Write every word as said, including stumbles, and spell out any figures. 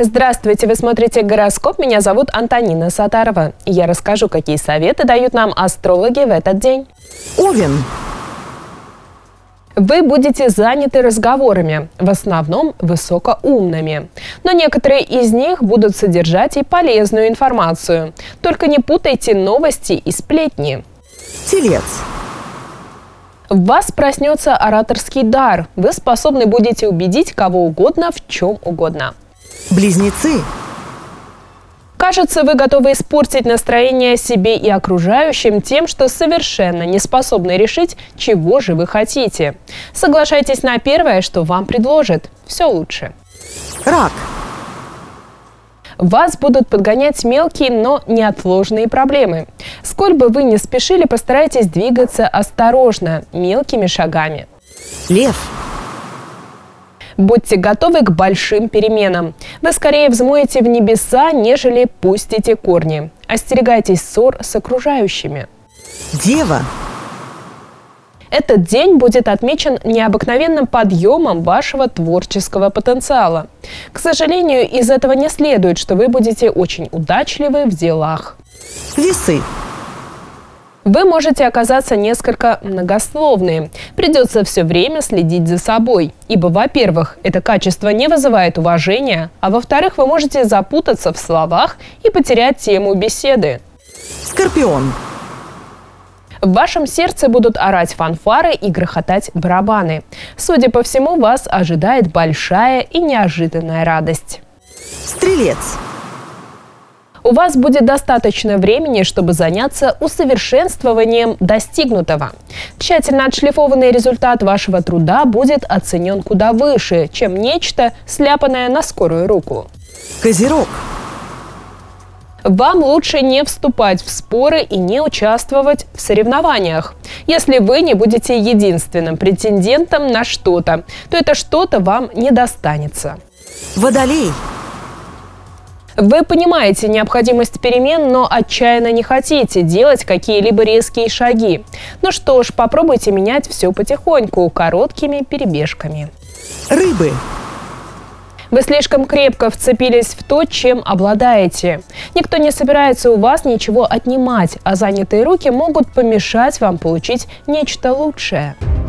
Здравствуйте, вы смотрите «Гороскоп». Меня зовут Антонина Сатарова. И я расскажу, какие советы дают нам астрологи в этот день. Овен. Вы будете заняты разговорами, в основном высокоумными. Но некоторые из них будут содержать и полезную информацию. Только не путайте новости и сплетни. Телец. В вас проснется ораторский дар. Вы способны будете убедить кого угодно в чем угодно. Близнецы. Кажется, вы готовы испортить настроение себе и окружающим тем, что совершенно не способны решить, чего же вы хотите. Соглашайтесь на первое, что вам предложат. Все лучше. Рак. Вас будут подгонять мелкие, но неотложные проблемы. Сколь бы вы ни спешили, постарайтесь двигаться осторожно, мелкими шагами. Лев. Будьте готовы к большим переменам. Вы скорее взмоете в небеса, нежели пустите корни. Остерегайтесь ссор с окружающими. Дева. Этот день будет отмечен необыкновенным подъемом вашего творческого потенциала. К сожалению, из этого не следует, что вы будете очень удачливы в делах. Весы. Вы можете оказаться несколько многословны. Придется все время следить за собой. Ибо, во-первых, это качество не вызывает уважения, а во-вторых, вы можете запутаться в словах и потерять тему беседы. Скорпион. В вашем сердце будут орать фанфары и грохотать барабаны. Судя по всему, вас ожидает большая и неожиданная радость. Стрелец. У вас будет достаточно времени, чтобы заняться усовершенствованием достигнутого. Тщательно отшлифованный результат вашего труда будет оценен куда выше, чем нечто, сляпанное на скорую руку. Козерог. Вам лучше не вступать в споры и не участвовать в соревнованиях. Если вы не будете единственным претендентом на что-то, то это что-то вам не достанется. Водолей. Вы понимаете необходимость перемен, но отчаянно не хотите делать какие-либо резкие шаги. Ну что ж, попробуйте менять все потихоньку, короткими перебежками. Рыбы. Вы слишком крепко вцепились в то, чем обладаете. Никто не собирается у вас ничего отнимать, а занятые руки могут помешать вам получить нечто лучшее.